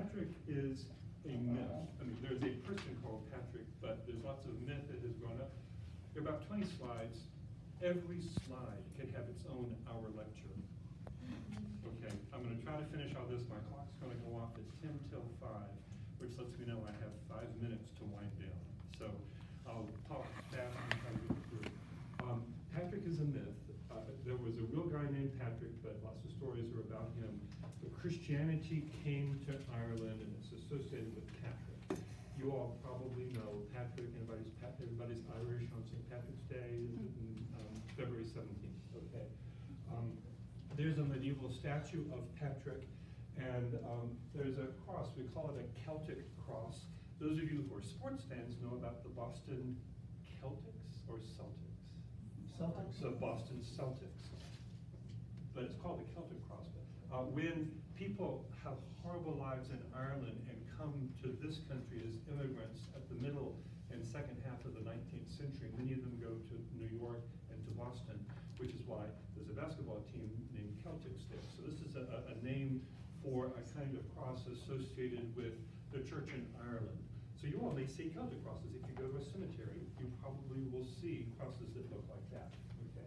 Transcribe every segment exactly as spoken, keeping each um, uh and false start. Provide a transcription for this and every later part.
Patrick is a myth. I mean, there's a person called Patrick, but there's lots of myth that has grown up. There are about twenty slides. Every slide can have its own hour lecture. Okay, I'm going to try to finish all this. My clock's going to go off at ten till five, which lets me know I have five minutes to wind down. So I'll talk fast and try to get through. Um, Patrick is a myth. Uh, there was a real guy named Patrick, but lots of stories are about him. But Christianity came to Ireland, and it's associated with Patrick. You all probably know Patrick. Everybody's, everybody's Irish on Saint Patrick's Day, um, February seventeenth. Okay. Um, there's a medieval statue of Patrick, and um, there's a cross. We call it a Celtic cross. Those of you who are sports fans know about the Boston Celtics or Celtics? Celtics. The Boston Celtics. But it's called the Celtic cross. Uh, when people have horrible lives in Ireland and come to this country as immigrants at the middle and second half of the nineteenth century, many of them go to New York and to Boston, which is why there's a basketball team named Celtics there. So this is a, a name for a kind of cross associated with the church in Ireland. So you all may see Celtic crosses. If you go to a cemetery, you probably will see crosses that look like that. Okay.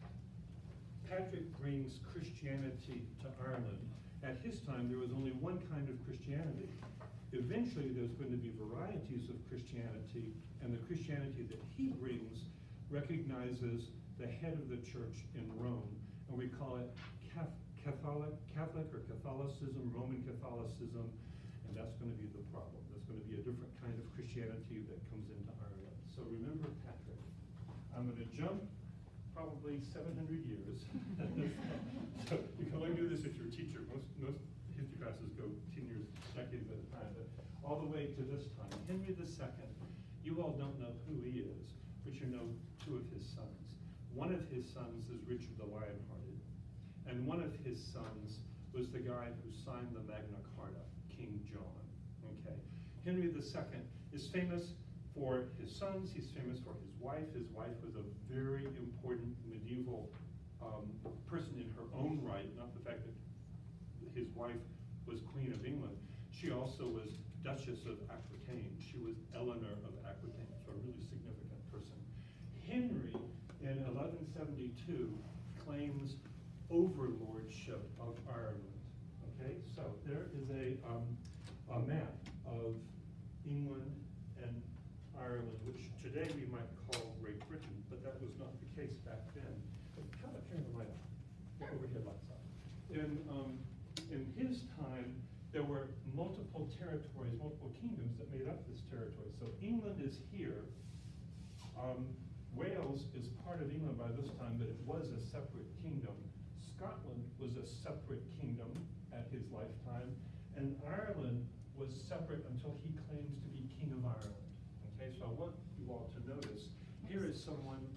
Patrick brings Christianity to Ireland. At his time, there was only one kind of Christianity. Eventually, there's going to be varieties of Christianity, and the Christianity that he brings recognizes the head of the church in Rome, and we call it Catholic, Catholic or Catholicism, Roman Catholicism, and that's going to be the problem. There's going to be a different kind of Christianity that comes into Ireland. So remember Patrick. I'm going to jump probably seven hundred years. So you can only do this if you're a teacher. Most, most history classes go ten years, decades at a time, but all the way to this time. Henry the Second, you all don't know who he is, but you know two of his sons. One of his sons is Richard the Lionhearted, and one of his sons was the guy who signed the Magna Carta, King John. Okay, Henry the Second is famous for his sons. He's famous for his wife. His wife was a very important medieval um, person in her own right, not the fact that his wife was Queen of England. She also was Duchess of Aquitaine. She was Eleanor of Aquitaine, so a really significant person. Henry, in eleven seventy-two, claims overlordship of Ireland. Okay, so there is a, um, a map of England and Ireland, which today we might call Great Britain, but that was not the case back then. But how about turning the light on? The overhead lights on. In, um, in his time, there were multiple territories, multiple kingdoms that made up this territory. So England is here. Um, Wales is part of England by this time, but it was a separate kingdom. Scotland was a separate kingdom at his lifetime, and Ireland was separate until he claims to be King of Ireland. Okay, so I want you all to notice, here is someone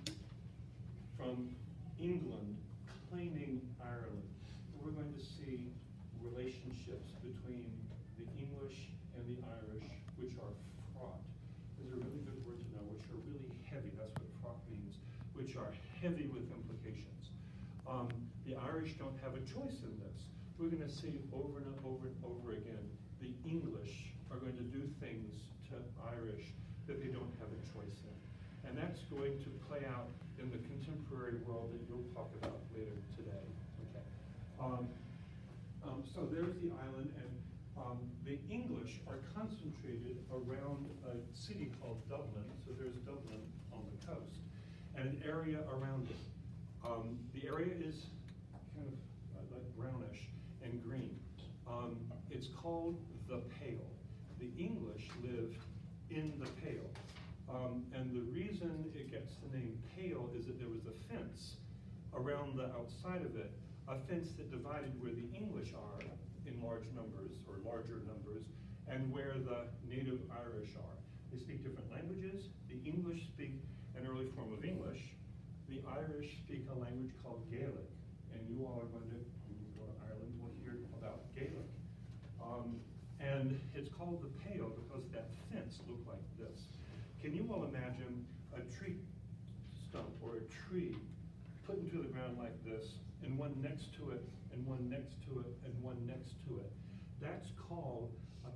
from England claiming Ireland. And we're going to see relationships between the English and the Irish, which are fraught. There's a really good word to know, which are really heavy. That's what fraught means, which are heavy with implications. Um, the Irish don't have a choice in this. We're going to see over and over and over again, the English are going to do things to Irish that they don't have a choice in. And that's going to play out in the contemporary world that you'll talk about later today. Okay. Um, um, so there's the island, and um, the English are concentrated around a city called Dublin. So there's Dublin on the coast, and an area around it. Um, the area is kind of uh, like brownish and green. Um, it's called the Pale. The English lived in the Pale. Um, and the reason it gets the name Pale is that there was a fence around the outside of it, a fence that divided where the English are in large numbers or larger numbers and where the native Irish are. They speak different languages. The English speak an early form of English. The Irish speak a language called Gaelic, and you all are going to, when you go to Ireland, will hear about Gaelic. Um, and it's called the Pale because that fence looked like this. Can you all imagine a tree stump or a tree put into the ground like this, and one next to it, and one next to it, and one next to it? That's called a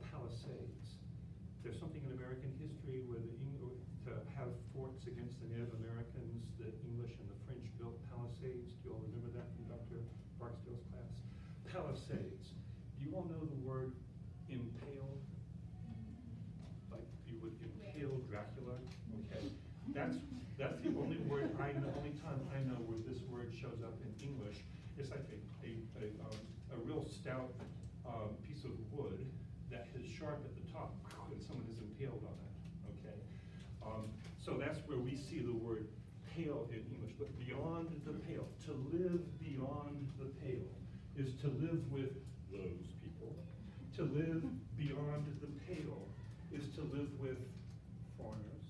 country where the Eng to have forts against the Native Americans, the English and the French built palisades. Do you all remember that from Doctor Barksdale's class? Palisades. Do you all know the word impale? Like you would impale Dracula? Okay. That's that's the only word I know, only time I know where this word shows up in English. It's like a a, a, um, a real stout um, piece of wood that is sharp at the top, and someone is impaled on it. Okay. Um, so that's where we see the word pale in English. But beyond the pale, to live beyond the pale, is to live with those people. To live beyond the pale is to live with foreigners,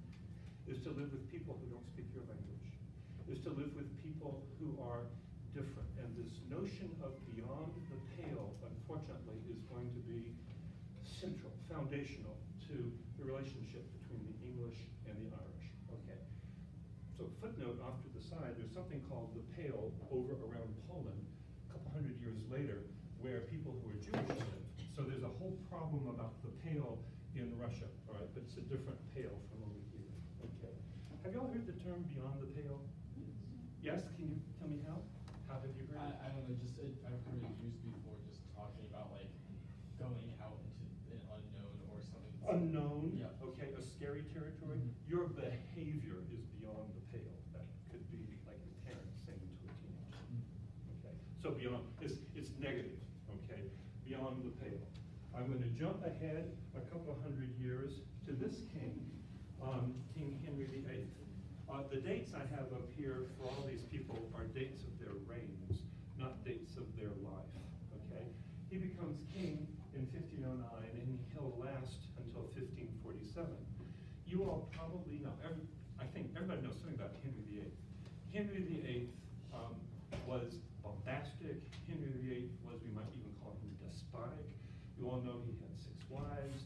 is to live with people who don't speak your language, is to live with people who are different. And this notion of beyond the pale, unfortunately, is going to be central, foundational to the relationship between the English and the Irish. Okay. So footnote off to the side, there's something called the Pale over around Poland, a couple hundred years later, where people who are Jewish live. So there's a whole problem about the Pale in Russia, all right, but it's a different Pale from over here. Okay. Have you all heard the term beyond the pale? Yes. Yes? Can you tell me how? How have you heard I, it? I don't know, just it, I've heard it used before, just talking about like going out into an unknown or something. Unknown, yeah. Okay, a scary territory. Mm-hmm. Your behavior is beyond the pale. That could be like your parents saying to a teenager. Mm-hmm. Okay, so beyond, it's, it's negative, okay, beyond the pale. I'm going to jump ahead a couple of hundred years to this king, um, King Henry the Eighth. Uh, the dates I have up here for all these people are dates of their reigns, not dates of their life, okay? He becomes king in fifteen oh nine, and he'll last until fifteen forty-seven. You all probably know, every, I think everybody knows something about Henry the Eighth. Henry the Eighth um, was bombastic. Henry the Eighth was, we might even call him despotic. You all know he had six wives,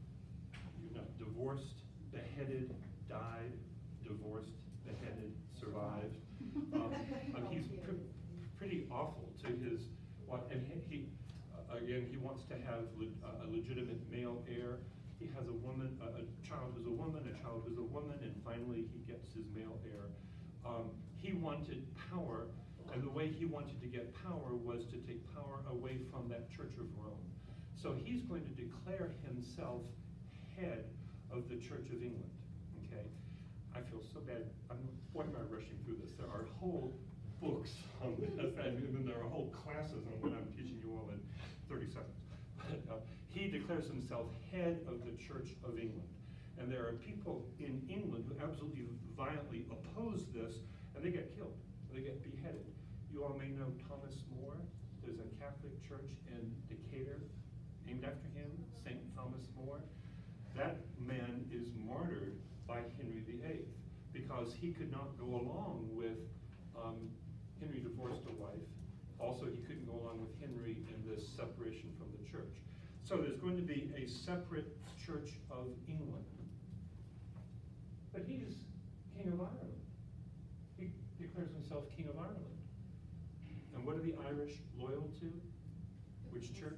you know, divorced, beheaded, died, divorced, beheaded, survived. Um, um, he's pr pretty awful to his, well, and he, he uh, again, he wants to have le uh, a legitimate male heir. He has a woman, a, a child who's a woman, a child who's a woman, and finally he gets his male heir. Um, he wanted power, and the way he wanted to get power was to take power away from that Church of Rome. So he's going to declare himself head of the Church of England, okay? I feel so bad. I'm, why am I rushing through this? There are whole books on this, and then there are whole classes on what I'm teaching you all in thirty seconds. But uh, he declares himself head of the Church of England. And there are people in England who absolutely violently oppose this, and they get killed, they get beheaded. You all may know Thomas More. There's a Catholic church in Decatur named after him, Saint Thomas More. That man is martyred by Henry the Eighth because he could not go along with, um, Henry divorced a wife. Also, he couldn't go along with Henry in this separation from the church. So there's going to be a separate Church of England. But he's King of Ireland. He declares himself King of Ireland. And what are the Irish loyal to? Which church?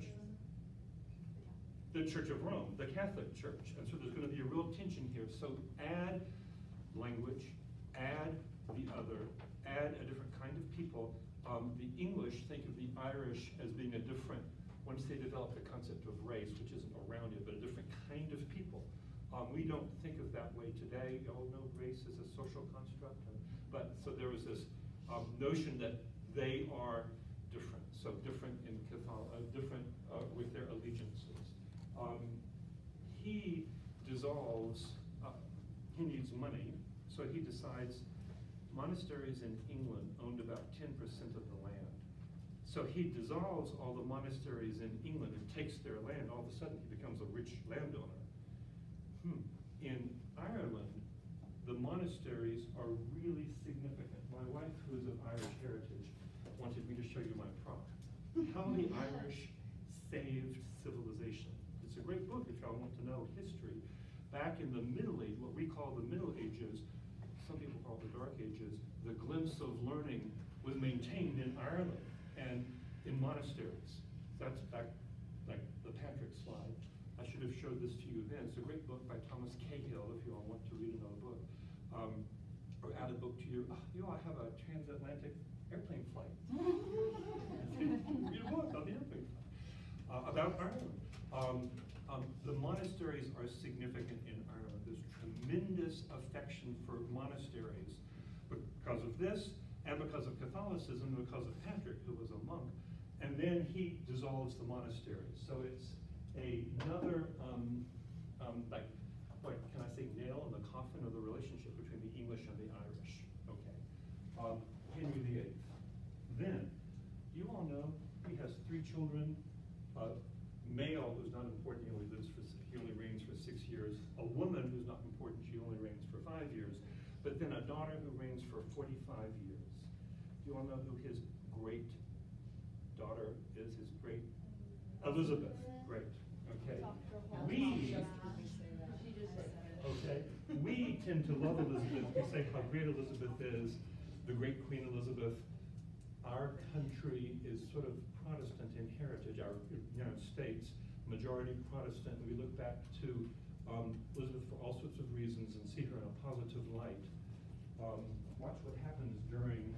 The Church of Rome, the Catholic Church. And so there's going to be a real tension here. So add language, add the other, add a different kind of people. Um, the English think of the Irish as being a different, once they develop the concept of race, which isn't around it, but a different kind of people. Um, we don't think of that way today. You all know race is a social construct. And, but so there was this um, notion that they are different. So different in Catholic, uh, different uh, with their allegiances. Um, he dissolves, uh, he needs money, so he decides monasteries in England owned about ten percent of the land. So he dissolves all the monasteries in England and takes their land. All of a sudden he becomes a rich landowner. Hmm. In Ireland, the monasteries are really significant. My wife, who is of Irish heritage, wanted me to show you my prop. How the Irish saved civilization. It's a great book if y'all want to know history. Back in the Middle Age, what we call the Middle Ages, some people call it the Dark Ages, the glimpse of learning was maintained in Ireland and in monasteries. That's back, like the Patrick slide. I should have shown showed this to you then. It's a great book by Thomas Cahill, if you all want to read another book. Um, or add a book to your, oh, you all have a transatlantic airplane flight. Read a book on the airplane flight. Uh, about Ireland. Um, um, the monasteries are significant in Ireland. There's tremendous affection for monasteries because of this, and because of Catholicism, and because of Patrick, who was a monk. And then he dissolves the monasteries. So it's a, another, um, um, like, what can I say, nail in the coffin of the relationship between the English and the Irish. Okay. Um, Henry the Eighth. Then, you all know he has three children. Uh, male, who's not important, he only lives for, he only reigns for six years. A woman who's not important, she only reigns for five years. But then a daughter who reigns for forty-five years. Do you all know who his great daughter is? His great Elizabeth. Great. Okay. We. Okay. We tend to love Elizabeth. We say how great Elizabeth is, the great Queen Elizabeth. Our country is sort of Protestant in heritage, our United States, majority Protestant. We look back to um, Elizabeth for all sorts of reasons and see her in a positive light. Um, watch what happens during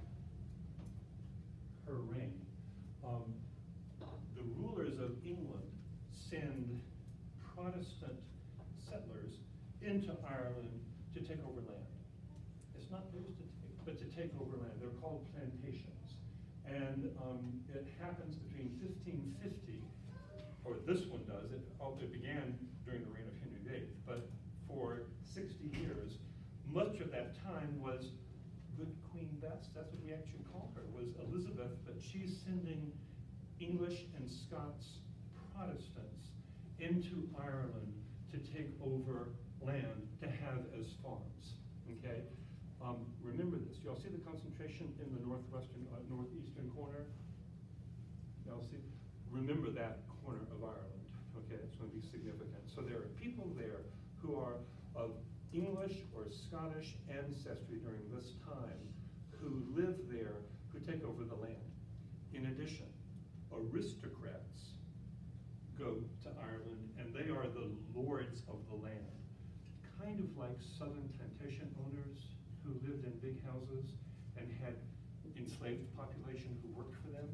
her reign. Um, the rulers of England send Protestant settlers into Ireland to take over land. It's not theirs to take, but to take over land. They're called plantations. And um, it happens between fifteen fifty, or this one does, it, it began during the reign of Henry the Eighth, but for sixty years, much of that time was good Queen Bess, that's what we actually call her, was Elizabeth, but she's sending English and Scots Protestants into Ireland to take over land to have as farms, okay? Um, remember this, y'all see the concentration in the northwestern, uh, northeastern corner? Y'all see? Remember that corner of Ireland, okay? It's going to be significant. So there are people there who are of English or Scottish ancestry during this time who live there, who take over the land. In addition, aristocrats go to Ireland and they are the lords of the land. Kind of like southern plantation owners who lived in big houses and had enslaved population who worked for them.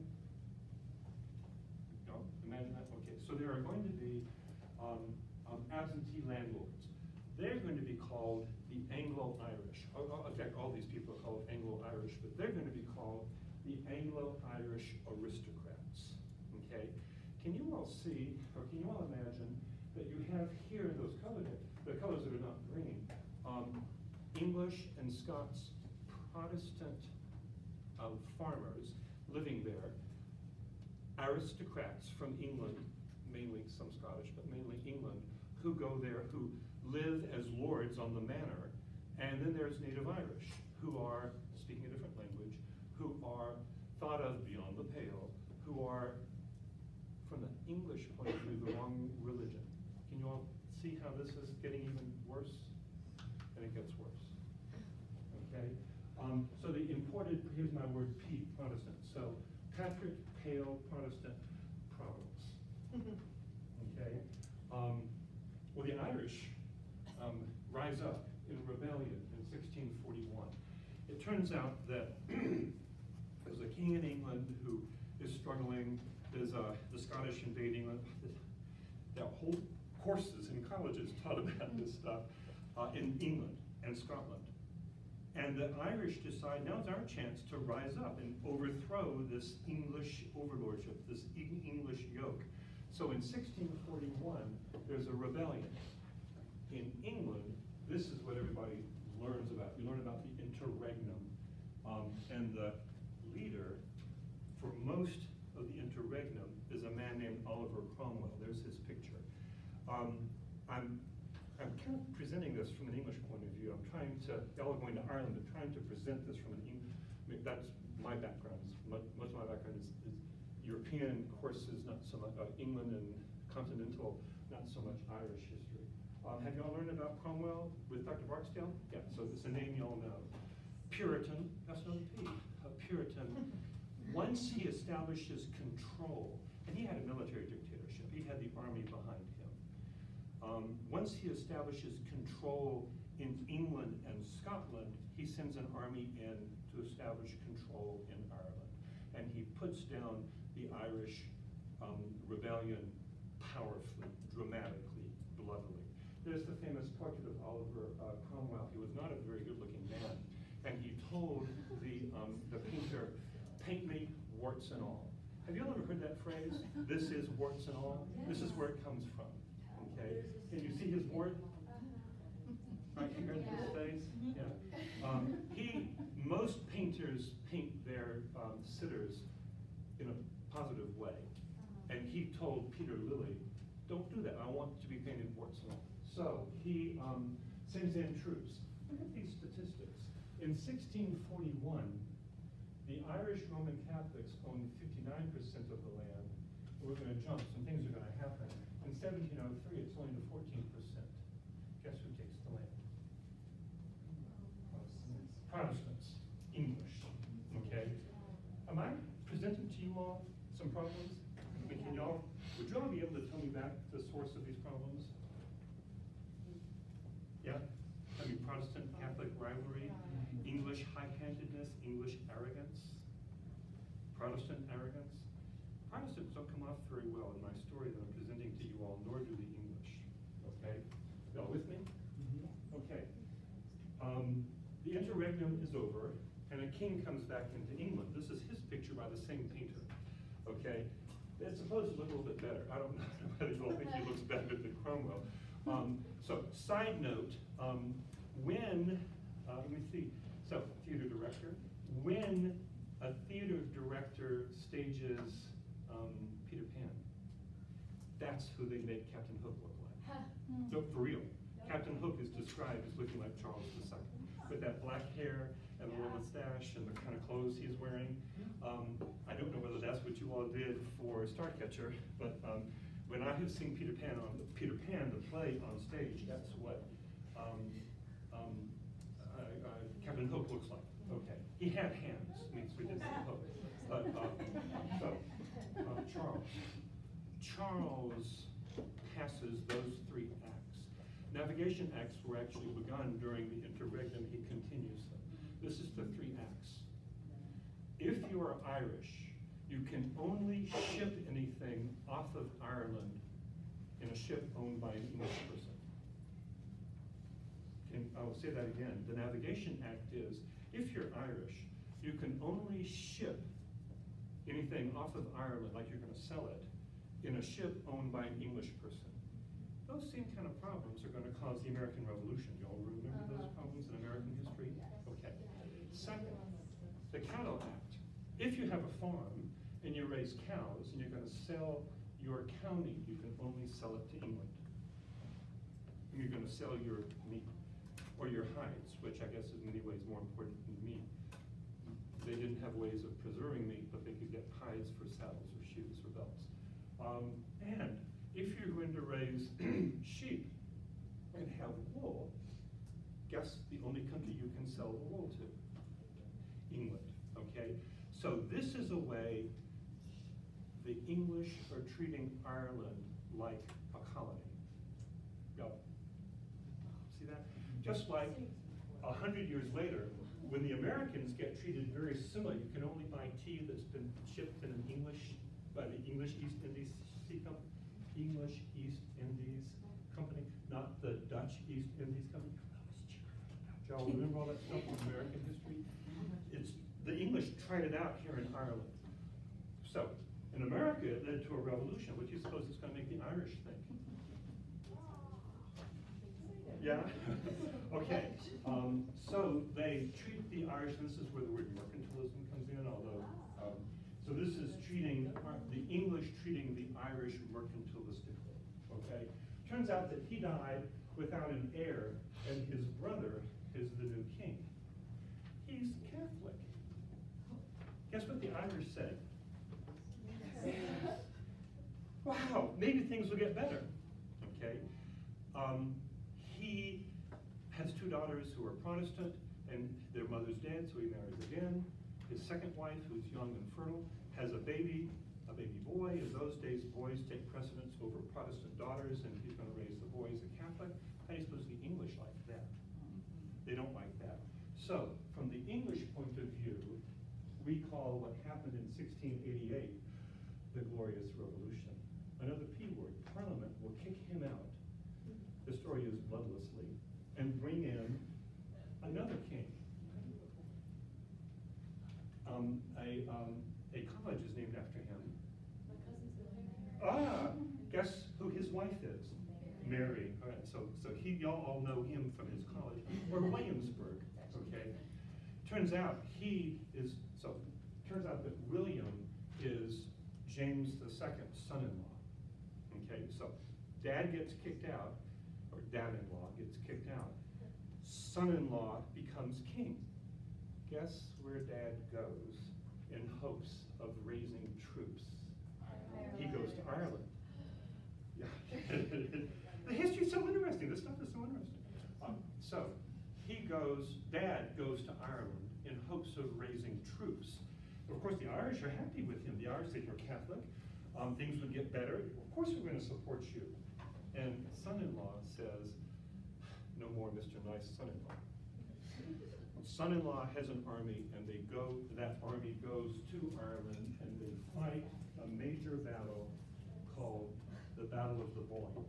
No, imagine that. Okay, so there are going to be um, um, absentee landlords. They're going to be called the Anglo-Irish. In fact, all these people are called Anglo-Irish, but they're going to be called the Anglo-Irish aristocrats. Okay, can you all see, or can you all imagine that you have here those colors, the colors that are not green, um, English and Scots Protestant uh, farmers living there, aristocrats from England, mainly some Scottish, but mainly England, who go there, who live as lords on the manor, and then there's native Irish, who are speaking a different language, who are thought of beyond the pale, who are, from the English point of view, the wrong religion. Can you all see how this is getting even worse? And it gets worse. Okay? Um, so the imported, here's my word P, Protestant. So Patrick, Pale, Protestant, Providence. Okay? Um, well, the Irish um, rise up in rebellion in sixteen forty-one. It turns out that there's a king in England who is struggling. There's uh, the Scottish invade England. There are whole courses in colleges taught about this stuff uh, in England and Scotland. And the Irish decide now's our chance to rise up and overthrow this English overlordship, this English yoke. So in sixteen forty-one, there's a rebellion. In England, this is what everybody learns about. You learn about the interregnum. Um, and the leader for most of the interregnum is a man named Oliver Cromwell. There's his picture. Um, I'm, I'm kind of presenting this from an English point of view. I'm trying to, y'all are going to Ireland, but trying to present this from an English, I mean, that's my background. Much, much of my background is, is European courses, not so much uh, England and continental, not so much Irish history. Um, have y'all learned about Cromwell with Doctor Barksdale? Yeah, so it's a name y'all know. Puritan, that's not a P, a Puritan. Once he establishes control, and he had a military dictatorship, he had the army behind him. Um, Um, once he establishes control in England and Scotland, he sends an army in to establish control in Ireland. And he puts down the Irish um, rebellion powerfully, dramatically, bloodily. There's the famous portrait of Oliver uh, Cromwell. He was not a very good-looking man. And he told the, um, the painter, paint me warts and all. Have you all ever heard that phrase? This is warts and all? This is where it comes from, okay? Can you see his wart? Right here in his face? Yeah. Um, he, most painters paint their um, sitters in a positive way. And he told Peter Lilly, don't do that, I want it to be painted warts and all. So he um, sends in troops. Look at these statistics. In sixteen forty-one, the Irish Roman Catholics owned fifty-nine percent of the land. We're going to jump, some things are going to happen. In seventeen oh three, it's only to fourteen percent. Guess who takes the land? Protestants. Protestants, English, okay? Am I presenting to you all some problems? I mean, can y'all, would you all be able to tell me back the source of these problems? Yeah? I mean, Protestant Catholic rivalry, English high-handedness, English arrogance, Protestant arrogance. Protestants don't come off very well in my story that I'm presenting to you all, nor do the English, okay? Y'all with me? Okay. Um, the interregnum is over, and a king comes back into England. This is his picture by the same painter, okay? It's supposed to look a little bit better. I don't know whether you all think he looks better than Cromwell. Um, so, side note, um, when, uh, let me see, so, theater director, when a theater director stages um, Peter Pan, that's who they make Captain Hook look like. No, for real. Captain Hook is described as looking like Charles the Second, with that black hair and the little mustache and the kind of clothes he's wearing. Um, I don't know whether that's what you all did for Starcatcher, but um, when I have seen Peter Pan on Peter Pan, the play on stage, that's what um, um, uh, uh, Captain Hook looks like. Okay, he had hands, means we didn't see Hook. But uh, so uh, Charles, Charles passes those three acts. Navigation acts were actually begun during the interregnum. He continues them. This is the three acts. If you are Irish, you can only ship anything off of Ireland in a ship owned by an English person. And I'll say that again. The Navigation Act is, if you're Irish, you can only ship anything off of Ireland, like you're going to sell it, in a ship owned by an English person. Those same kind of problems are going to cause the American Revolution. You all remember those problems in American history? Okay. Second, the Cattle Act. If you have a farm and you raise cows and you're going to sell your county, you can only sell it to England. And you're going to sell your meat or your hides, which I guess is in many ways more important than meat. They didn't have ways of preserving meat, but they could get hides for saddles or shoes or belts. Um, and if you're going to raise sheep and have wool, guess the only country you can sell the wool to? England, okay? So this is a way the English are treating Ireland like a colony. Go. See that? Just like a hundred years later, when the Americans get treated very similar, you can only buy tea that's been shipped in an English, by the English East Indies Tea Company, English East Indies Company, not the Dutch East Indies Company. Do y'all remember all that stuff from American history? It's, the English tried it out here in Ireland. So, in America, it led to a revolution. What do you suppose it's going to make the Irish think? Yeah? Okay. Um, so they treat the Irish, and this is where the word mercantilism comes in, although, um, so this is treating, the English treating the Irish mercantilistically, okay? Turns out that he died without an heir, and his brother is the new king. He's Catholic. Guess what the Irish said? Wow, maybe things will get better, okay? Um, he has two daughters who are Protestant, and their mother's dead, so he marries again. His second wife, who's young and fertile, has a baby, a baby boy. In those days, boys take precedence over Protestant daughters, and he's going to raise the boy as a call what happened in sixteen eighty-eight the Glorious Revolution. Another P word, Parliament will kick him out, the story is bloodlessly, and bring in another king. Um, a, um, a college is named after him. Ah, guess who his wife is? Mary. All right, so so he y'all all know him from his college, or Williamsburg. Okay. Turns out he is so. Turns out that William is James the Second's son-in-law. Okay, so dad gets kicked out, or dad-in-law gets kicked out. Son-in-law becomes king. Guess where dad goes in hopes of raising troops? He goes to Ireland. Yeah. The history's so interesting. This stuff is so interesting. Um, so he goes, dad goes to Ireland in hopes of raising troops. Of course, the Irish are happy with him. The Irish say, you're Catholic. Um, things would get better. Of course, we're going to support you. And son-in-law says, no more Mister Nice son-in-law. Son-in-law has an army, and they go. That army goes to Ireland, and they fight a major battle called the Battle of the Boyne.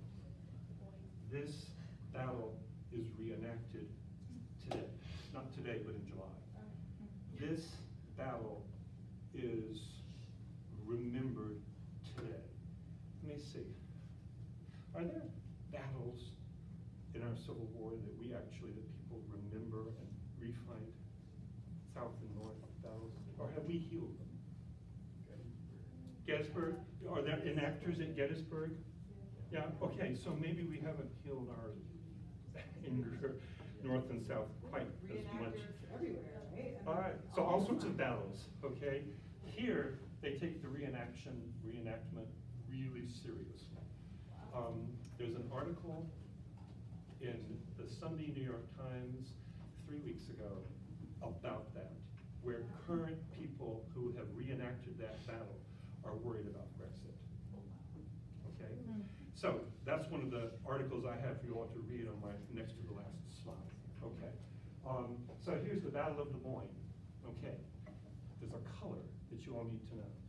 This battle is reenacted today. Not today, but in July. This battle is remembered today. Let me see. Are there battles in our Civil War that we actually, that people remember and refight? South and North battles? Or have we healed them? Gettysburg, are there enactors at Gettysburg? Yeah, okay, so maybe we haven't healed our anger, North and South, quite as much. Everywhere, right? All right, so all sorts of battles, okay? Here, they take the reenaction, reenactment really seriously. Um, there's an article in the Sunday New York Times three weeks ago about that, where current people who have reenacted that battle are worried about Brexit. Okay? Mm-hmm. So that's one of the articles I have for you all to read on my next to the last slide. Okay. Um, so here's the Battle of the Boyne. Okay. There's a color that you all need to know.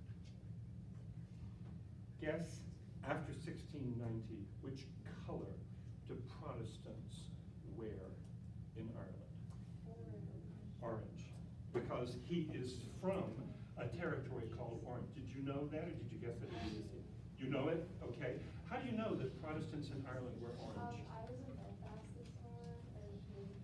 Guess, after sixteen ninety, which color do Protestants wear in Ireland? Orange. Because he is from a territory called Orange. Did you know that, or did you guess it? You know it? Okay. How do you know that Protestants in Ireland wear orange? Um, I was in Belfast this summer, and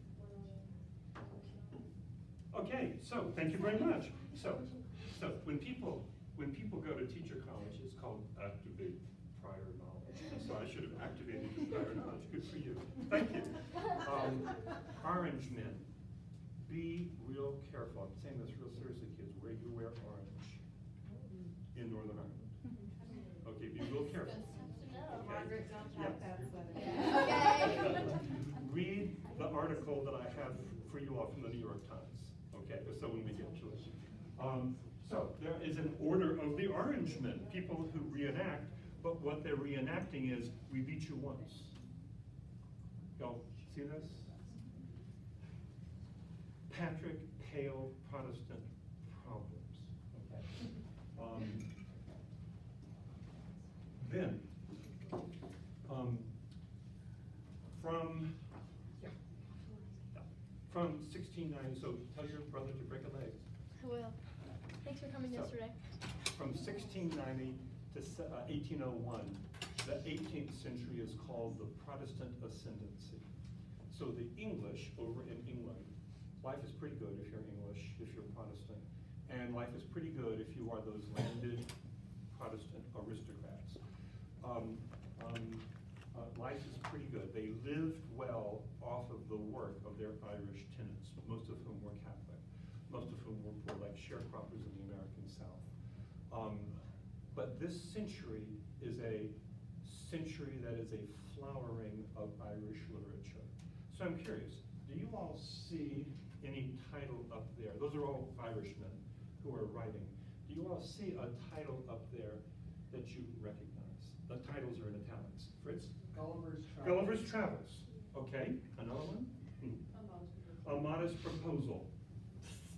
we were Okay, so thank you very much. So, so when people when people go to teacher college, it's called activate prior knowledge. So I should have activated your prior knowledge. Good for you. Thank you. Um, orange men, be real careful. I'm saying this real seriously, kids. Where you wear orange in Northern Ireland. Okay, be real careful. Margaret, don't Yeah. tap that sweater. Okay. Read the article that I have for you all from the New York Times. Okay, so when we get to it. Um, so there is an order of the Orangemen, people who reenact, but what they're reenacting is, we beat you once. Y'all see this? Patrick Pale Protestant problems. Okay. Um, then, um, from yeah, from sixteen ninety. So tell your brother to break a leg. I will. Thanks for coming So, yesterday. From sixteen ninety to uh, eighteen oh one, the eighteenth century is called the Protestant Ascendancy. So the English over in England, life is pretty good if you're English, if you're Protestant, and life is pretty good if you are those landed Protestant aristocrats. Um, um, uh, life is pretty good. They lived well off of the work of their Irish tenants, most of whom were Catholic, most of whom were poor, like sharecroppers in the American South. Um, but this century is a century that is a flowering of Irish literature. So I'm curious, do you all see any title up there? Those are all Irishmen who are writing. Do you all see a title up there that you recognize? The titles are in italics. Fritz? Gulliver's Travels. Gulliver's Travels. Okay, another one? Hmm. A Modest Proposal.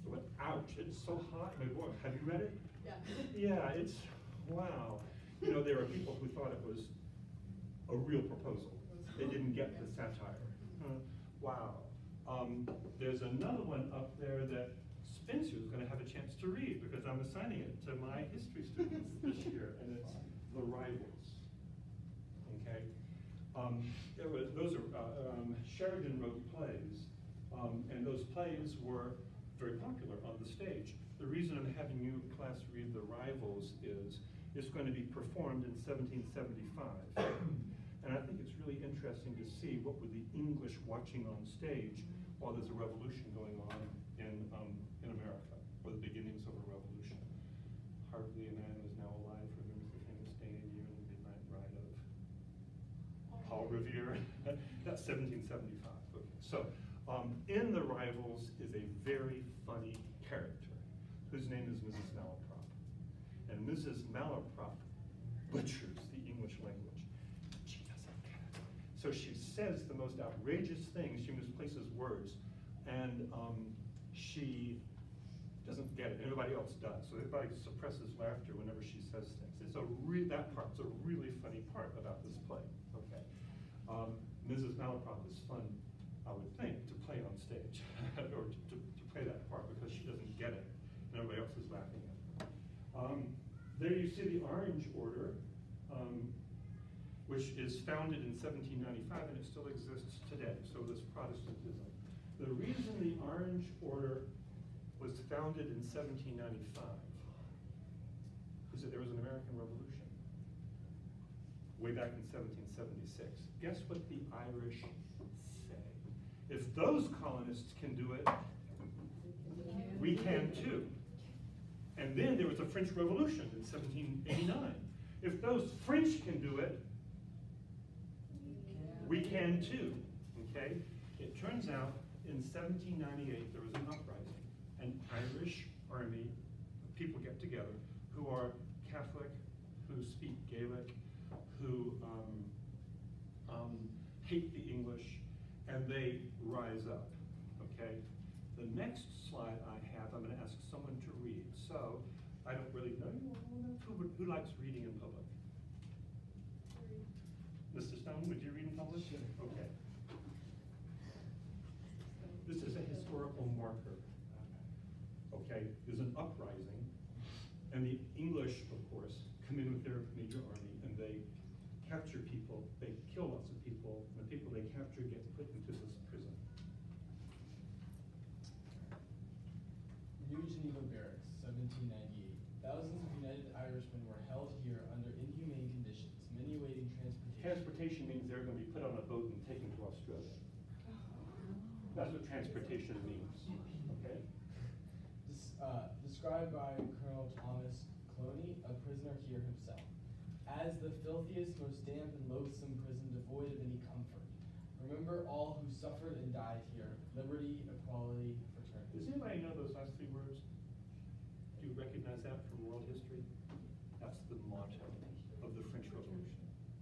I went, ouch, it's so hot. My boy, have you read it? Yeah. Yeah, it's, wow. You know, there are people who thought it was a real proposal. They didn't get the satire. Uh, wow. Um, there's another one up there that Spencer is going to have a chance to read because I'm assigning it to my history students this year, and it's The Rivals. Okay? Um, there was, those are, uh, um, Sheridan wrote plays, um, and those plays were very popular on the stage. The reason I'm having you class read The Rivals is it's going to be performed in seventeen seventy-five. And I think it's really interesting to see what were the English watching on stage while there's a revolution going on in, um, in America, or the beginnings of a revolution. Hardly a man is now alive who remembers the famous day and year and the midnight ride of Paul Revere. That's seventeen seventy-five. Okay. So, um, in The Rivals is a very funny character whose name is Missus Malaprop. And Missus Malaprop butchers the English language. She doesn't get it. So she says the most outrageous things. She misplaces words, and um, she doesn't get it. Everybody else does. So everybody suppresses laughter whenever she says things. It's a re that part's a really funny part about this play. Okay, um, Missus Malaprop is fun, I would think, to play on stage or to, to, to play that part because she doesn't get it, and everybody else is laughing at her. Um, there you see the Orange Order, um, which is founded in seventeen ninety-five and it still exists today. So this Protestantism. The reason the Orange Order was founded in seventeen ninety-five is that there was an American Revolution way back in seventeen seventy-six. Guess what the Irish say? If those colonists can do it, we can too. And then there was a French Revolution in seventeen eighty-nine. If those French can do it, we can too, okay? It turns out in seventeen ninety-eight there was an uprising. An Irish army of people get together who are Catholic, who speak Gaelic, who um, um, hate the English, and they rise up, okay? The next slide I have, I'm gonna ask someone to read. So, I don't really know you all enough. Who, would- who likes reading in public? Mister Stone, would you read in public? Sure. Okay. This is a historical marker. Okay, there's an uprising, and the English, of course, come in with their major army, and they capture people, they kill lots of people, and the people they capture get put into this prison. New Geneva Barracks, seventeen ninety-eight. Thousands of United Irishmen were held here under inhumane conditions, many awaiting transportation. Transportation means they're going to be put on a boat and taken to Australia. That's what transportation means, okay? Des uh, described by Colonel Thomas Cloney, a prisoner here himself, as the filthiest, most damp and loathsome prison devoid of any comfort. Remember all who suffered and died here, liberty, equality, fraternity. Does anybody know those last three words? Do you recognize that from world history? That's the motto of the French Revolution.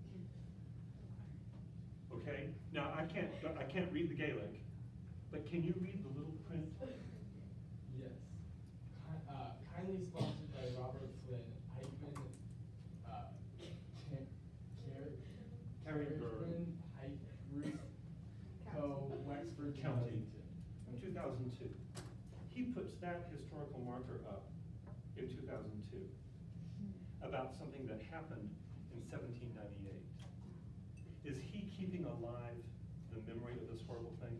Okay, now I can't, I can't read the Gaelic, but can you read the little print? Yes. Ki uh, kindly sponsored by Robert Flynn, Heitman, uh, Car Carrickburn, Height, Ruth, Co, Wexford County. County. In two thousand two. He puts that historical marker up in two thousand two about something that happened in seventeen ninety-eight. Is he keeping alive the memory of this horrible thing?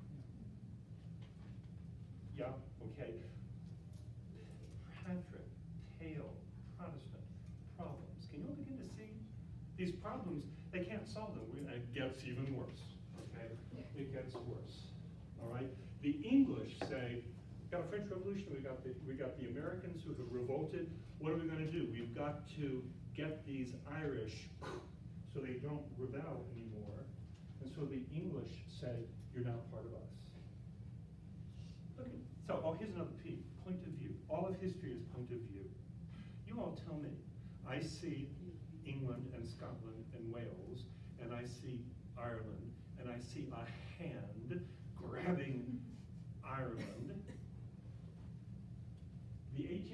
Yeah, okay. Patrick, pale, Protestant, problems. Can you all begin to see? These problems, they can't solve them. We- It gets even worse, okay? It gets worse, all right? The English say, we've got a French Revolution, we got the, we got the Americans who have revolted. What are we gonna do? We've got to get these Irish so they don't rebel anymore. And so the English say, you're now part of us. Look at, so, oh, here's another P, point of view. All of history is point of view. You all tell me, I see England and Scotland and Wales, and I see Ireland, and I see a hand grabbing Ireland,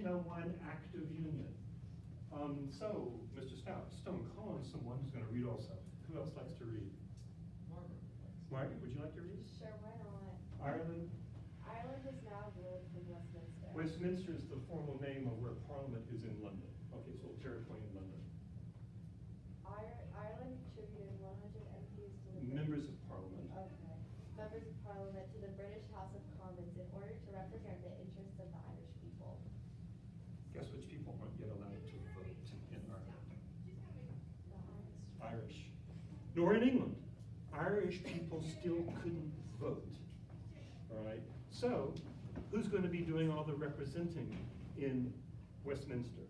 eighteen oh one Act of Union. Um, so, Mister Stout, Stone Cohen's someone who's going to read also. Who else likes to read? Margaret. Margaret, would you like to read? Sure, why not? Ireland. Ireland is now ruled from Westminster. Westminster is the formal name of where Parliament is in London. Okay, so territory in London. Ir- Ireland contributed one hundred M Ps to the Members of Parliament. Okay. Members of Parliament to the British House of Commons in order to represent the interests of the Irish people. Guess which people aren't yet allowed to vote in Ireland? The Irish. Irish. Nor in England. Irish people still couldn't vote. All right? So, who's going to be doing all the representing in Westminster?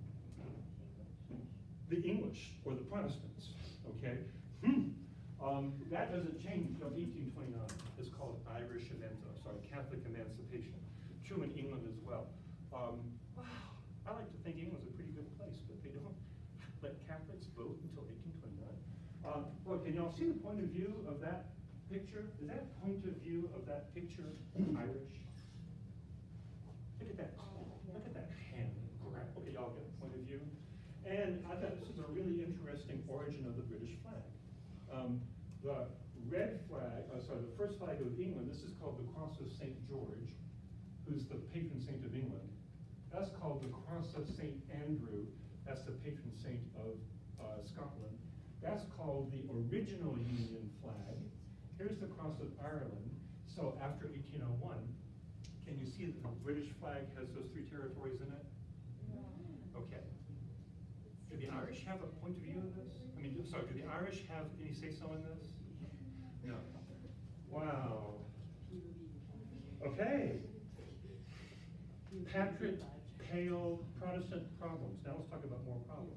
The English, or the Protestants, okay? Hmm. Um, that doesn't change until eighteen twenty-nine. It's called Irish Emanci- sorry, Catholic Emancipation. True in England as well. Um, wow, I like to think England's a pretty good place, but they don't let Catholics vote until eighteen twenty-nine. Um, well, can y'all see the point of view of that picture? Is that point of view of that picture Irish? Look at that. Look at that hand grab. Okay, y'all get the point of view. And I thought this is a really interesting origin of the British flag. Um, the red flag, uh, sorry, the first flag of England, this is called the Cross of Saint George, who's the patron saint of England. That's called the Cross of Saint Andrew, that's the patron saint of uh, Scotland. That's called the original Union flag. Here's the Cross of Ireland. So after eighteen oh one, can you see that the British flag has those three territories in it? Okay. Do the Irish have a point of view of this? I mean, sorry, do the Irish have any say-so in this? No. Wow. Okay. Patrick, pale, Protestant problems. Now let's talk about more problems.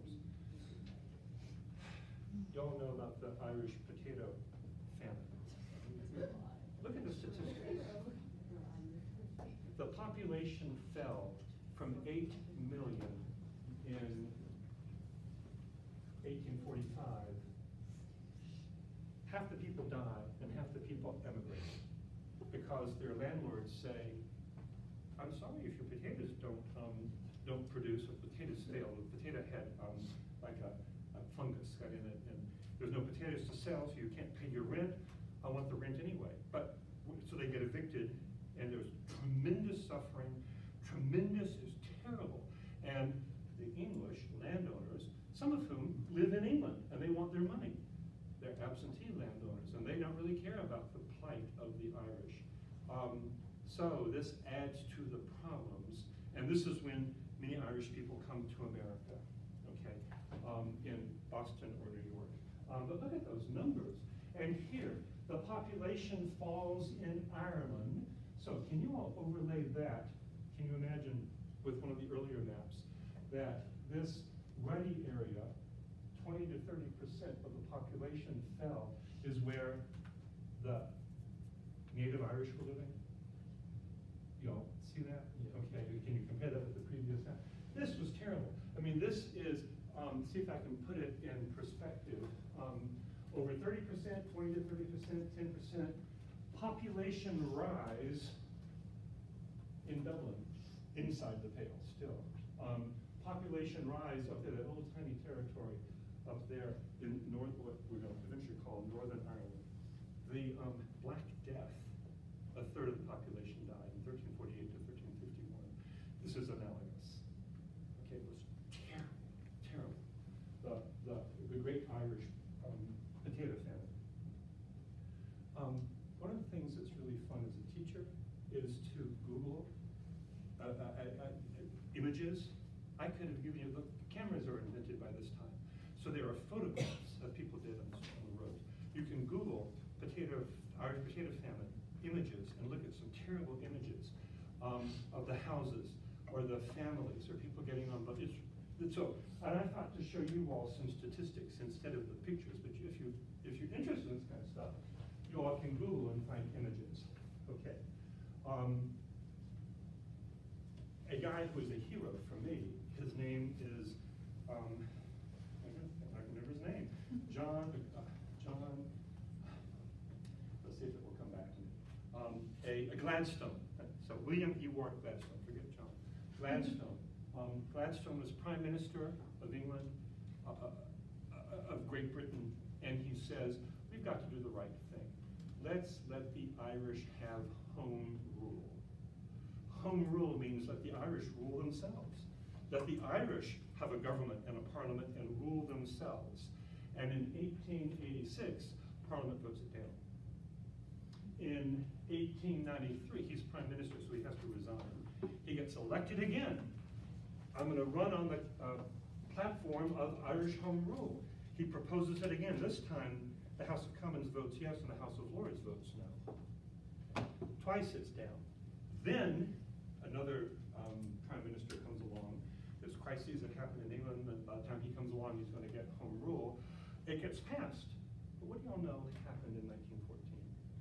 Y'all know about the Irish potato famine. Look at the statistics. The population fell from eight million in eighteen forty-five. Half the people die and half the people emigrate because their landlords say, I'm sorry if your potatoes don't um, don't produce, or potatoes fail, the potato had um, like a, a fungus got in it, and there's no potatoes to sell, so you can't pay your rent. I want the rent anyway. But so they get evicted, and there's tremendous suffering. Tremendous is terrible. And the English landowners, some of whom live in England, and they want their money. They're absentee landowners, and they don't really care about the plight of the Irish. Um, so this adds to the problems, and this is when many Irish people come to America, okay, um, in Boston or New York. Um, but look at those numbers. And here, the population falls in Ireland. So can you all overlay that? Can you imagine with one of the earlier maps that this ruddy area, twenty to thirty percent of the population fell, is where the native Irish were living? You all see that? Yeah. Okay, can you compare that with the previous map? This was terrible. I mean, this is, um, see if I can put it in perspective. Um, over thirty percent, twenty to thirty percent, ten percent population rise in Dublin, inside the Pale still. Um, population rise up there, that little tiny territory up there in North, what we're going to eventually call Northern Ireland. The um, Black Death, a third of the population died in thirteen forty-eight to thirteen fifty-one. This is analogous. Okay, it was terrible, terrible. The, the, the great Irish um, potato famine. Um, one of the things that's really fun as a teacher is to Google uh, uh, uh, uh, images. I could have given you, look, cameras are invented by this time. So there are photographs that people did on, on the road. You can Google potato, Irish potato famine images and look at some terrible images um, of the houses or the families or people getting on buses. So, and I thought to show you all some statistics instead of the pictures, but if, you, if you're interested in this kind of stuff, you all can Google and find images. Okay. Um, a guy who is a hero for me, his name is, um, I can remember his name, John, uh, John, let's see if it will come back to me, um, a, a Gladstone. So William Ewart Gladstone, forget John. Gladstone Um, Gladstone was Prime Minister of England, uh, uh, of Great Britain, and he says, we've got to do the right thing. Let's let the Irish have home rule. Home rule means let the Irish rule themselves. Let the Irish have a government and a parliament and rule themselves. And in eighteen eighty-six, Parliament votes it down. In eighteen ninety-three, he's Prime Minister, so he has to resign. He gets elected again. I'm going to run on the uh, platform of Irish home rule. He proposes it again. This time, the House of Commons votes yes, and the House of Lords votes no. Twice it's down. Then another um, Prime Minister comes along. There's crises that happen in England, and by the time he comes along, he's going to get home rule. It gets passed. But what do y'all know happened in nineteen fourteen?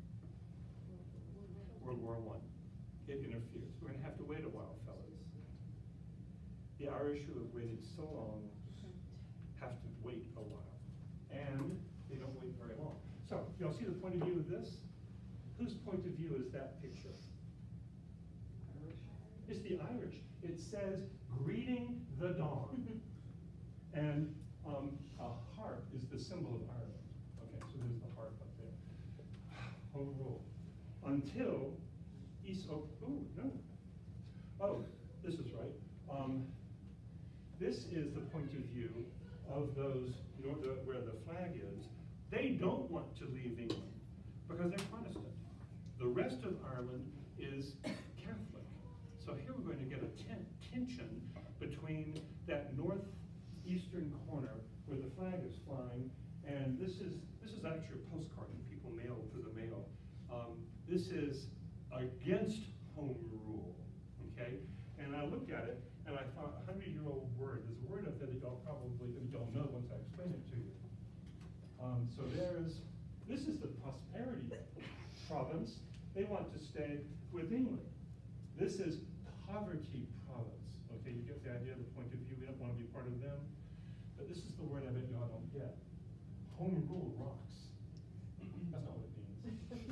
World War One. It interferes. We're going to have to wait a while, fellas. The Irish who have waited so long have to wait a while. And they don't wait very long. So, y'all see the point of view of this? Whose point of view is that picture? Irish. It's the Irish. It says, greeting the dawn. And um, a harp is the symbol of Ireland. Okay, so there's the harp up there. Home rule. Until East Oak, oh, no. Oh, this is right. Um, this is the point of view of those, you know, the, where the flag is. They don't want to leave England because they're Protestant. The rest of Ireland is Catholic. So here we're going to get a ten tension between that northeastern corner where the flag is flying, and this is this is actually a postcard that people mail through the mail. Um, this is against home rule, okay? And I looked at it, and I thought, a hundred-year-old word. There's a word up there that y'all probably that y'all know once I explain it to you. Um, so there's, this is the prosperity province. They want to stay with England. This is poverty province. Okay, you get the idea, the point of view. We don't want to be part of them. But this is the word I bet y'all don't get. Home rule rocks. That's not what it means.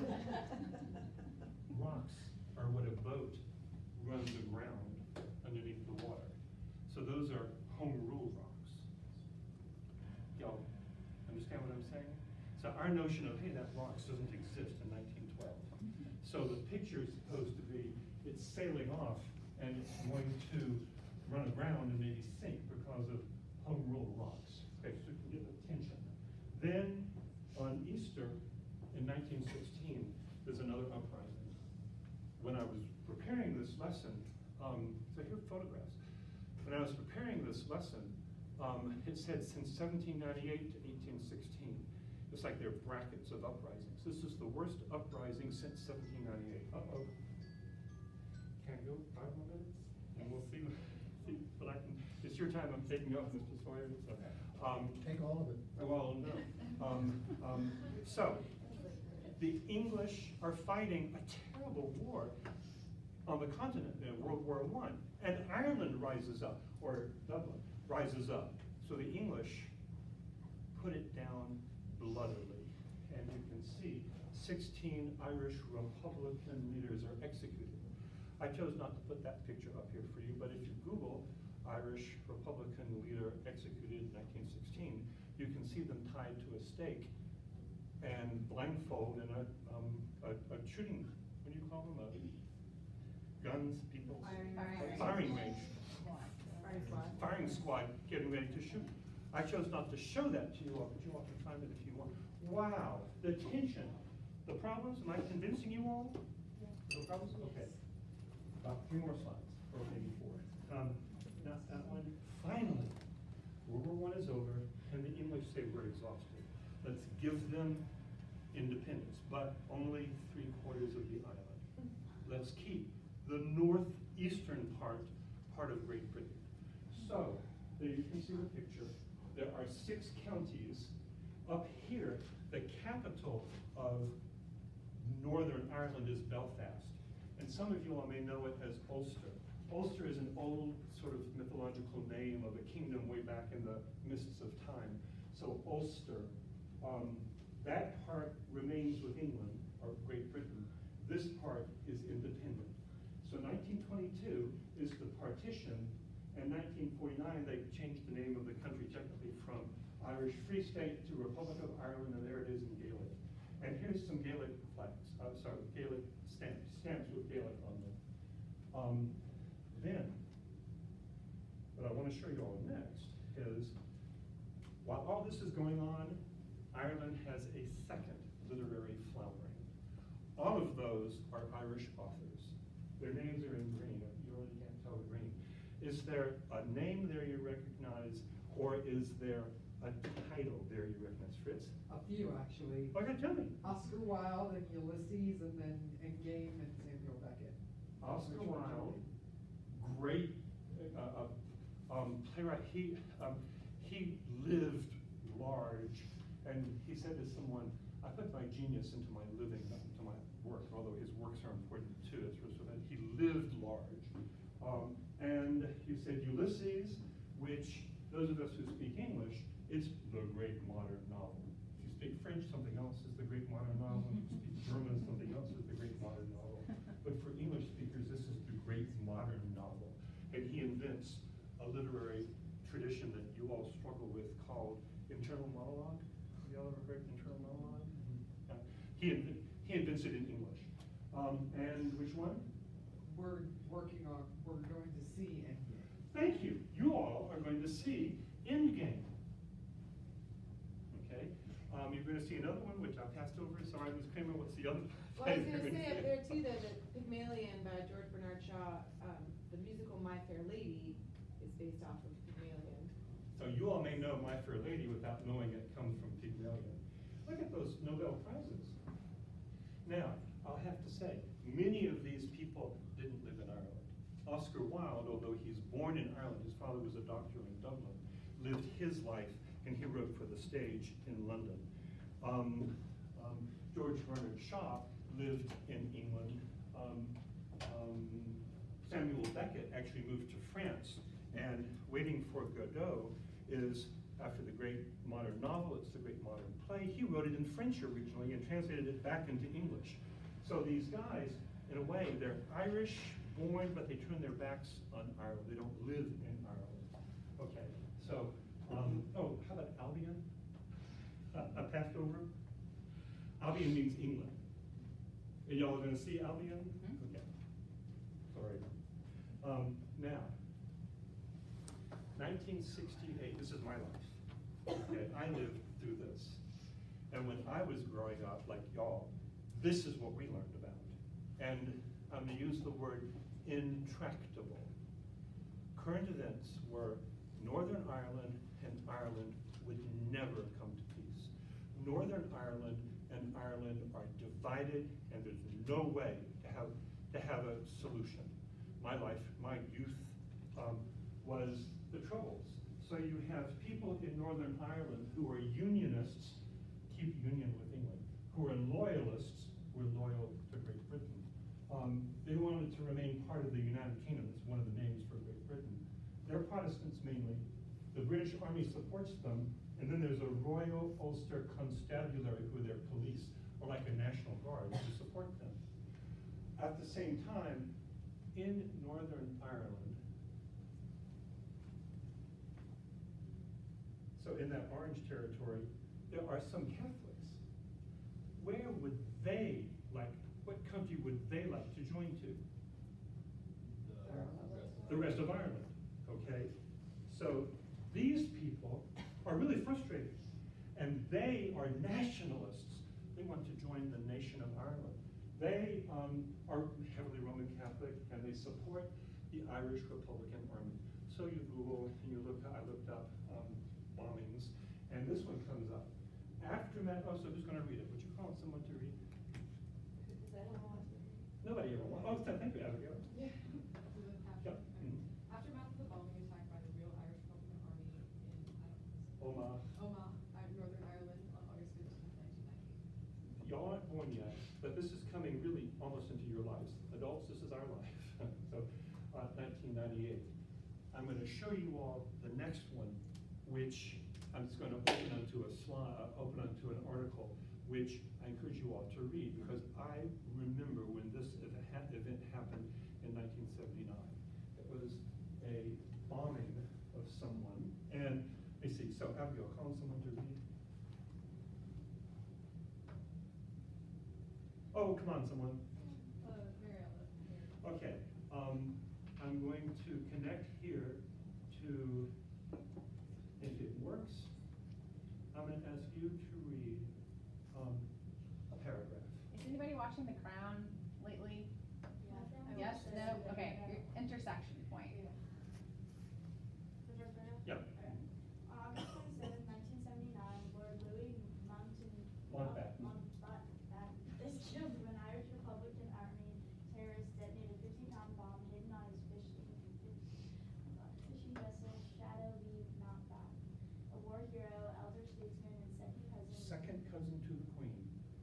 Rocks are what a boat runs aground underneath the water. So those are home rule rocks. Y'all understand what I'm saying? So our notion of, hey, that rocks doesn't exist in nineteen twelve. So the picture is supposed to be, it's sailing off and it's going to run aground and maybe sink because of home rule rocks. Okay, so you can get the tension. Then on Easter in nineteen sixteen, there's another uprising. When I was preparing this lesson, um, so here are photographs. When I was preparing this lesson, um, it said since seventeen ninety-eight to eighteen sixteen. It's like they're brackets of uprisings. This is the worst uprising since seventeen ninety-eight. Uh-oh. Can I go five more minutes? And we'll see, see what I can, it's your time I'm taking up, Mister Sawyer. So, um, Take all of it. well, no. Um, um, so, the English are fighting a terrible war on the continent in World War One. And Ireland rises up, or Dublin rises up. So the English put it down bloodily. And you can see sixteen Irish Republican leaders are executed. I chose not to put that picture up here for you, but if you Google Irish Republican leader executed in nineteen sixteen, you can see them tied to a stake and blindfold in a, um, a, a shooting, what do you call them? A, guns, people? Firing range. Firing range. Firing squad. Firing squad getting ready to shoot. I chose not to show that to you all, but you all can find it if you want. Wow, the tension. The problems, am I convincing you all? No problems? Okay. About three more slides, or maybe four. Um, not that one. Finally, World War One is over, and the English say we're exhausted. Let's give them independence, but only three quarters of the island. Let's keep the northeastern part, part of Great Britain. So, there you can see the picture. There are six counties. Up here, the capital of Northern Ireland is Belfast. And some of you all may know it as Ulster. Ulster is an old sort of mythological name of a kingdom way back in the mists of time. So Ulster, um, that part remains with England, or Great Britain. This part is independent. So nineteen twenty-two is the partition, In nineteen forty-nine, they changed the name of the country technically from Irish Free State to Republic of Ireland, and there it is in Gaelic. And here's some Gaelic flags, uh, sorry, Gaelic stamps, stamps with Gaelic on them. Um, then, what I want to show you all next is, while all this is going on, Ireland has a second literary flowering. All of those are Irish authors. Their names are in green. You already can't tell the green. Is there a name there you recognize, or is there a title there you recognize? Fritz? A few, actually. Okay, tell me. Oscar Wilde and Ulysses, and then Endgame and Samuel Beckett. Oscar Which one do you Wilde, think? great uh, uh, um, playwright. He um, he lived large, and he said to someone, "I put my genius into my living, not into my work." Although his works are important too, it's sort of that he lived large. Um, and you said Ulysses, which those of us who speak English, it's the great modern novel. If you speak French, something else is the great modern novel. If you speak German, something else is the great modern novel. But for English speakers, this is the great modern novel. And he invents a literary tradition that you all struggle with called internal monologue. Have you all ever heard internal monologue? Yeah. He, inv he invents it in English. Um, and which one? We're working on, we're going to see Endgame. Thank you. You all are going to see Endgame. Okay. Um, you're going to see another one, which I passed over. Sorry, Miz Kramer. What's the other? Well, I was gonna say up there too, that the Pygmalion by George Bernard Shaw, um, the musical My Fair Lady is based off of Pygmalion. So you all may know My Fair Lady without knowing it comes from Pygmalion. Look at those Nobel Prizes. Now, I'll have to say, many of these people didn't live in Ireland. Oscar Wilde, although he's born in Ireland, his father was a doctor in Dublin, lived his life, and he wrote for the stage in London. Um, um, George Bernard Shaw lived in England. Um, um, Samuel Beckett actually moved to France, and Waiting for Godot is, after the great modern novel, it's the great modern play. He wrote it in French originally and translated it back into English. So these guys, in a way, they're Irish born, but they turn their backs on Ireland. They don't live in Ireland. Okay, so, um, oh, how about Albion? Uh, I passed over? Albion means England. And y'all are gonna see Albion? Mm-hmm. Okay, sorry. Um, now, nineteen sixty-eight, this is my life. Okay, I lived through this. And when I was growing up, like y'all, this is what we learned about. And I'm gonna use the word intractable. Current events were Northern Ireland and Ireland would never come to peace. Northern Ireland and Ireland are divided, and there's no way to have, to have a solution. My life, my youth, um, was the Troubles. So you have people in Northern Ireland who are unionists, keep union with England, who are loyalists, who are loyal to Great Britain. Um, they wanted to remain part of the United Kingdom. It's one of the names for Great Britain. They're Protestants mainly. The British Army supports them, and then there's a Royal Ulster Constabulary, who are their police, or like a National Guard, to support them. At the same time, in Northern Ireland, so in that orange territory, there are some Catholics. Where would they like, what country would they like to join to? The rest of Ireland, okay? So these people are really frustrated, and they are nationalists. They want to join the nation of Ireland. They um, are heavily Roman Catholic, and they support the Irish Republican Army. So you Google, and you look, I looked up um, bombings, and this one comes up. Aftermath, oh, so who's gonna read it? Would you call someone to read? Because I don't want to. Nobody ever wants, oh, thank you, Abigail. Yeah. Yep. Mhm. Aftermath of the bombing attack by the real Irish Republican Army in, I don't know, Omagh. Omagh, uh, Northern Ireland on August fifteenth, nineteen ninety. Y'all aren't born yet, but this is coming really almost into your lives. Adults, this is our life. So, uh, nineteen ninety-eight. I'm gonna show you all the next one, which I'm just gonna open onto a slide, uh, open onto an article, which I encourage you all to read, because I remember when this event event happened in nineteen seventy-nine. It was a bombing of someone. And let me see, so Abigail, calling someone to read. Oh, come on, someone. Uh, Mary Ellen. Okay, um, I'm going to connect here to, if it works, I'm gonna ask you to read, um, a paragraph. Is anybody watching The Crown lately? Yeah. Yes, no, okay, your intersection point. The first paragraph? Yeah. Okay. On August twenty-seventh, nineteen seventy-nine, Lord Louis Mountbatten Mountbatten. Mountbatten is killed when Irish Republican Army terrorists detonated a fifteen-pound bomb hidden on his fishing, fishing vessel Shadow V. Mountbatten. A war hero, elder statesman, and second cousin. Second cousin to the Queen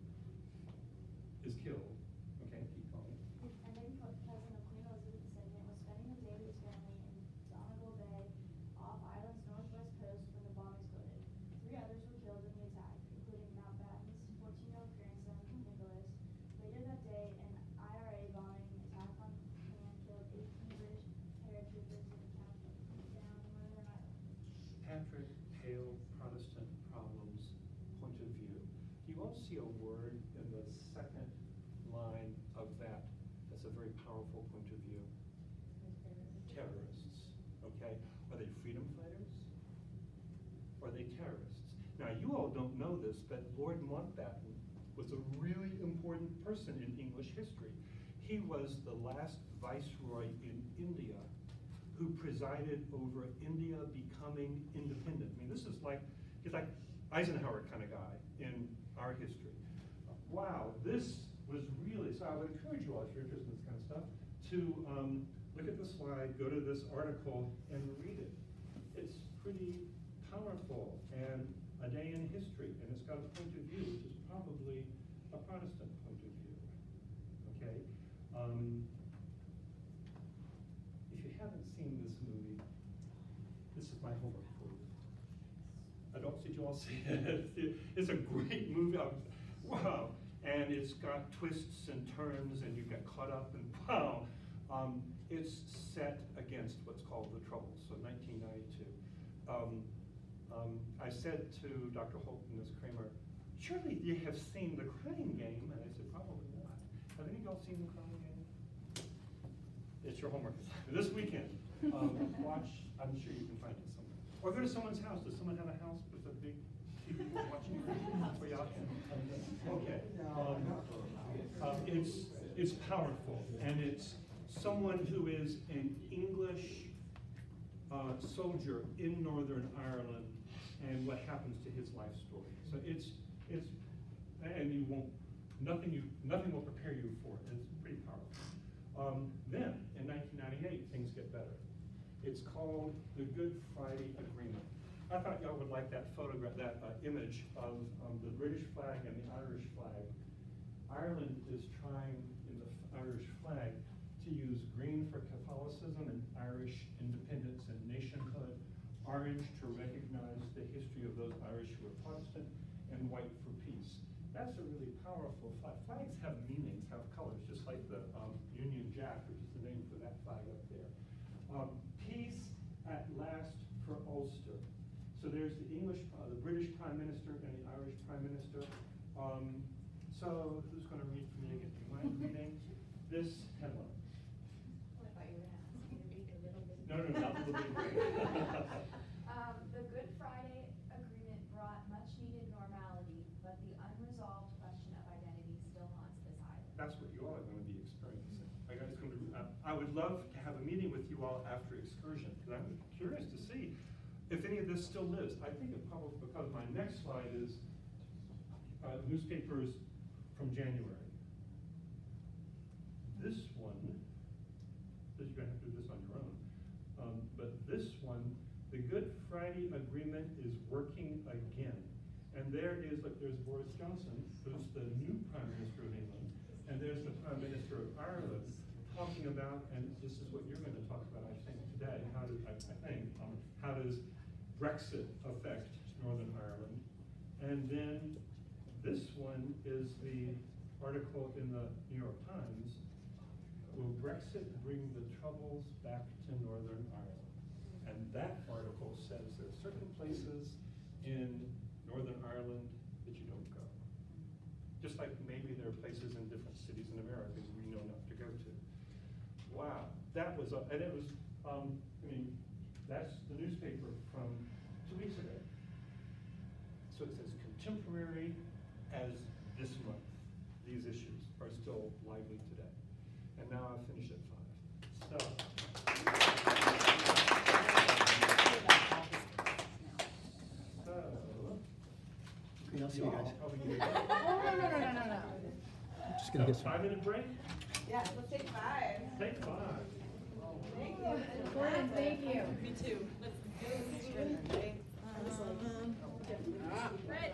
is killed. Okay, keep going. And then co- cousin of Queen Elizabeth the Second was spending the day with his family in Donegal Bay off Ireland's northwest coast when the bomb exploded. Three others were killed in the attack, including Mountbatten's fourteen-year-old grandson, Nicholas. Later that day, an I R A bombing attack on land killed eighteen British paratroopers in Countdown, Northern Ireland. Patrick Hale, Protestant Problems, point of view. You won't see a word in the second line of that. That's a very powerful point of view. Terrorists, okay? Are they freedom fighters? Or are they terrorists? Now, you all don't know this, but Lord Mountbatten was a really important person in English history. He was the last viceroy in India who presided over India becoming independent. I mean, this is like, he's like Eisenhower kind of guy in our history. Wow, this was really, so I would encourage you all, if you're interested in this kind of stuff, to um, look at the slide, go to this article, and read it. It's pretty powerful, and a day in history, and it's got a point of view, which is probably a Protestant point of view, okay? Um, if you haven't seen this movie, this is my homework for you. Adults, did you all see it? It's a great movie. I was- Wow. And it's got twists and turns, and you get caught up, and wow. Um, it's set against what's called the Troubles, so nineteen ninety-two. Um, um, I said to Doctor Holt and Miz Kramer, surely you have seen The Crying Game, and I said, probably not. Have any of y'all seen The Crying Game? It's your homework this weekend. Um, watch, I'm sure you can find it somewhere. Or go to someone's house. Does someone have a house with a big T V watching it where y'all can? Okay. Um, uh, it's, it's powerful, and it's someone who is an English uh, soldier in Northern Ireland and what happens to his life story. So it's, it's, and you won't, nothing you, nothing will prepare you for it. It's pretty powerful. Um, then, in nineteen ninety-eight, things get better. It's called the Good Friday Agreement. I thought y'all would like that photograph, that uh, image of um, the British flag and the Irish flag. Ireland is trying, in the Irish flag, to use green for Catholicism and Irish independence and nationhood, orange to recognize the history of those Irish who are Protestant, and white for peace. That's a really powerful flag. Flags have meanings, have colors, just like the um, Union Jack, which is the name for that flag up there. Um, peace at last for Ulster. So there's the English, uh, the British Prime Minister and the Irish Prime Minister. Um, so who's going to read for me again? Do you mind reading this headline? I thought you were gonna ask me to read the little bit. No, no, not the little bit. Um, the Good Friday Agreement brought much needed normality, but the unresolved question of identity still haunts this island. That's what you all are going to be experiencing. I, guys going to, uh, I would love to have a meeting with you all after excursion, because I'm curious to see if any of this still lives. I think it probably, because my next slide is uh, newspapers from January. This one, this, you're going to have to do this on your own, um, but this one, the Good Friday Agreement is working again. And there is, look, there's Boris Johnson, who's the new Prime Minister of England, and there's the Prime Minister of Ireland talking about, and this is what you're going to talk about, I think, today, how does, I, I think, um, how does Brexit affect Northern Ireland? And then this one is the article in the New York Times, will Brexit bring the troubles back to Northern Ireland? And that article says there are certain places in Northern Ireland that you don't go. Just like maybe there are places in different cities in America that we know not to go to. Wow, that was, a- and it was, um, I mean, that's the newspaper from two weeks ago. So it says contemporary as this month. These issues are still lively today. And now I've finished at five. So. So. Okay, I'll see you guys. I'll probably give you- Oh, no, no, no, no, no, no. I'm just gonna get So, some. Five minute break? Yeah, let's take five. Take five. Thank you. Gordon, thank you. Me too. Brett.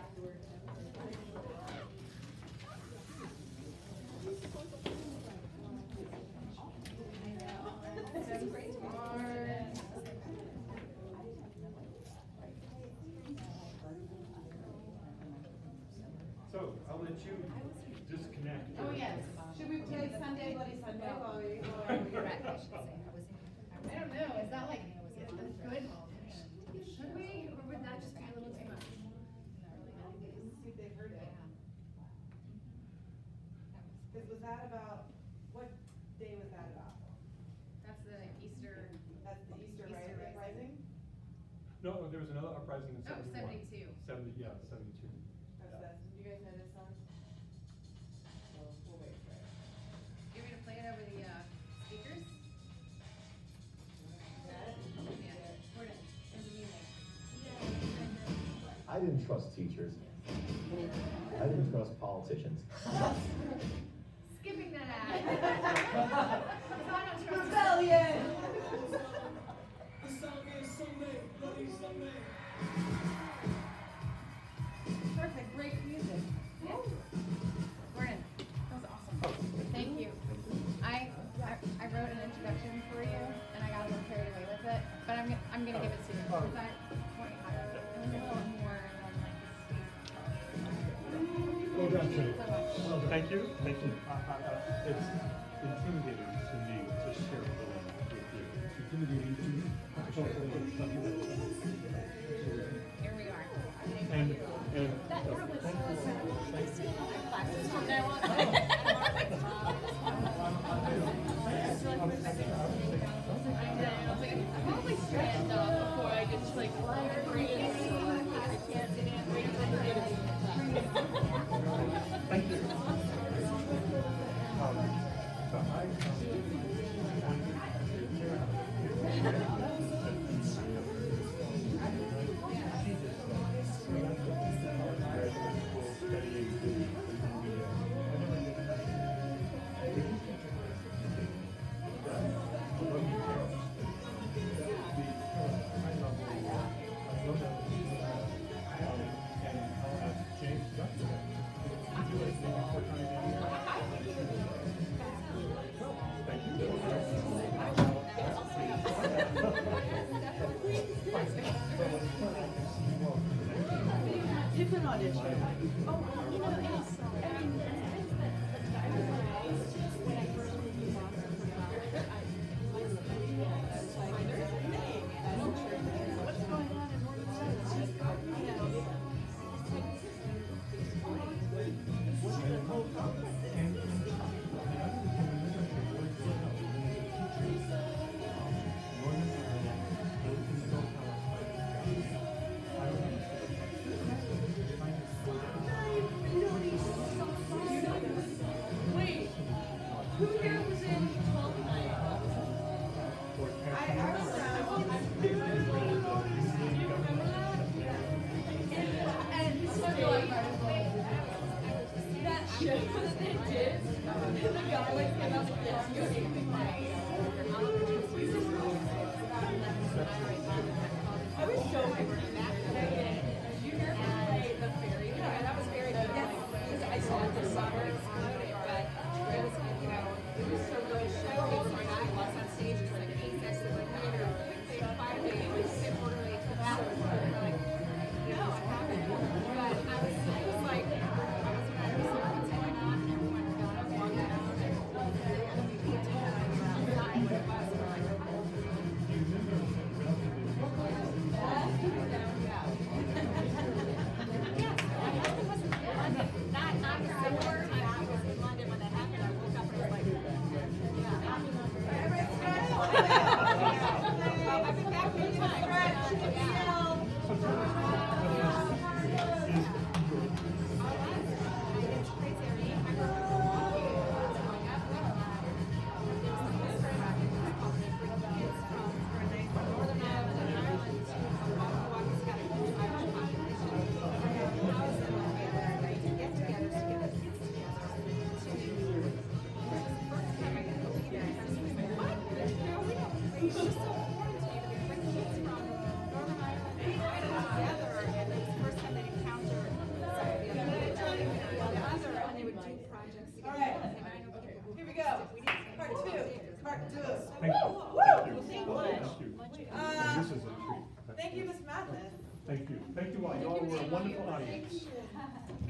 So I'll let you disconnect. Oh, yes. Should we play Sunday Bloody Sunday while we? Correct, I should say. I don't know, is that like, is this good? Should we, or would that just be a little too much? See if they've heard it. Cause was that about, what day was that about? That's the Easter. That's the Easter Easter ri- rising. rising? No, there was another uprising in Oh, seventy-one. seventy-two. Seventy, yeah, seventy-two. That's, Yeah. that's, do you guys know this song? So we'll wait for it. You want me to play it over the, uh, speakers? Got it? Yeah. Gordon, there's the music. I didn't trust teachers. I didn't trust politicians. Skipping that ad. 'Cause I don't trust- Rebellion! Perfect, great music. Yeah. Gordon, that was awesome. Thank you. I, I, I wrote an introduction for you, and I got a little carried away with it, but I'm, gonna- I'm gonna give it to you, because I, it was a little more than like the Well done, Thank you Judy. so much. Well, thank you, thank you. I- I- I- It's intimidating to me to share a little with you. Intimidating to you? Here we are. And, and. so, thank you all. Classes from now on. I know, I was like, I'll probably stand up before I just like live read it. I can't sit in, wait until I get it. Thank you. Um, so I, Different audition. Oh, you know, it's, I mean, when I first moved to Boston from Boston, I was like, there's a thing. And I'm sure, what's going on in Northern Ireland? It's just, you know, it's like, it's funny. What's the whole concept? Wait, who here was in twelfth night? I, I was around. Do you remember that? And so like, that show that they did, the guy like came up with this. I was so angry. You hear me play the fairy? Yeah, that was very good. Because I saw it this summer, but it was, you know, it was so good. Show was like, I was on stage, it was like eight sets of like theater. They finally, it was fit orderly to the back. Like, no, I haven't. But I was, I was like, I was when I was like, what's going on? Everyone got up, walked out, and we could tell outside what it was. We're like, do projects All together. right. And I know Okay, people who here we just- go. we need to- Part two. Part two. Thank you. Woo! Thank you. Thank Thank you. you. Uh, And this is a treat. Thank you, Miss Mathis. Thank you. Thank you all. You all were a wonderful audience. Thank you.